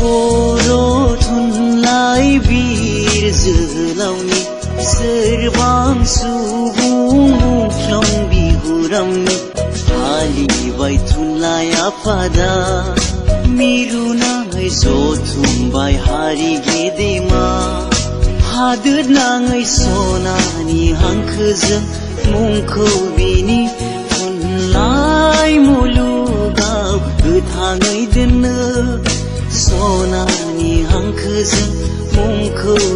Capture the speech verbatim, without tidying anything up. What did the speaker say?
बर' थुनलाइ बिर जोहोलावनि सोरबां सुबुं मुंख्लं बिहुरामनि फालिबाय थुनलाइ आफादा मिरु नाङै जथुमबाय हारि गेदेमा हादोर नाङै सनानि हांखोजों मुंखौ बिनि थुनलाइ मुलुगाव गोथाङै दोननो सनानि हांखोजों मुंखौ